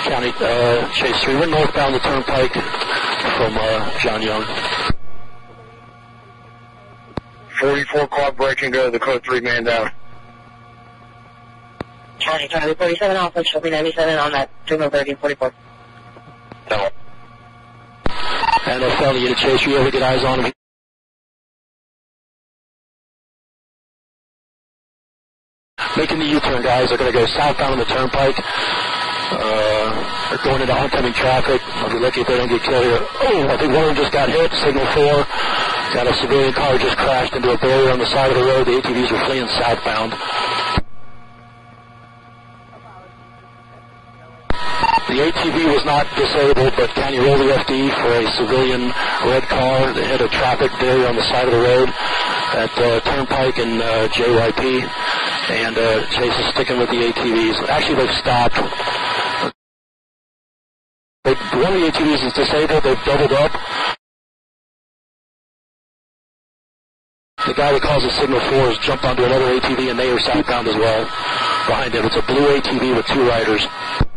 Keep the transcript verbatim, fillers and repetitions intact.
County, uh, Chase three. We're northbound the Turnpike from uh, John Young. forty-four quad breaking, go to the code three man down. County, Charlie forty-seven Alpha, should be ninety-seven on that signal thirteen forty-four. No. And uh, felony unit Chase, you ever get eyes on him? Making the U-turn, guys. They're going to go southbound on the Turnpike. Uh, they're going into oncoming traffic. I'll be lucky if they don't get killed here. Oh, I think one of them just got hit. Signal four. Got a civilian car just crashed into a barrier on the side of the road. The A T Vs are fleeing southbound. The A T V was not disabled, but County rolled the F D for a civilian red car that hit a traffic barrier on the side of the road at uh, Turnpike and uh, J Y P. And uh, Chase is sticking with the A T Vs. Actually, they've stopped. They, one of the A T Vs is disabled. They've doubled up. The guy that calls the signal four has jumped onto another A T V, and they are southbound as well behind him. It's a blue A T V with two riders.